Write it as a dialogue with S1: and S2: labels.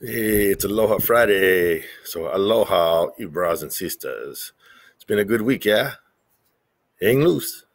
S1: Hey, it's Aloha Friday. So aloha, you brothers and sisters. It's been a good week, yeah? Hang loose.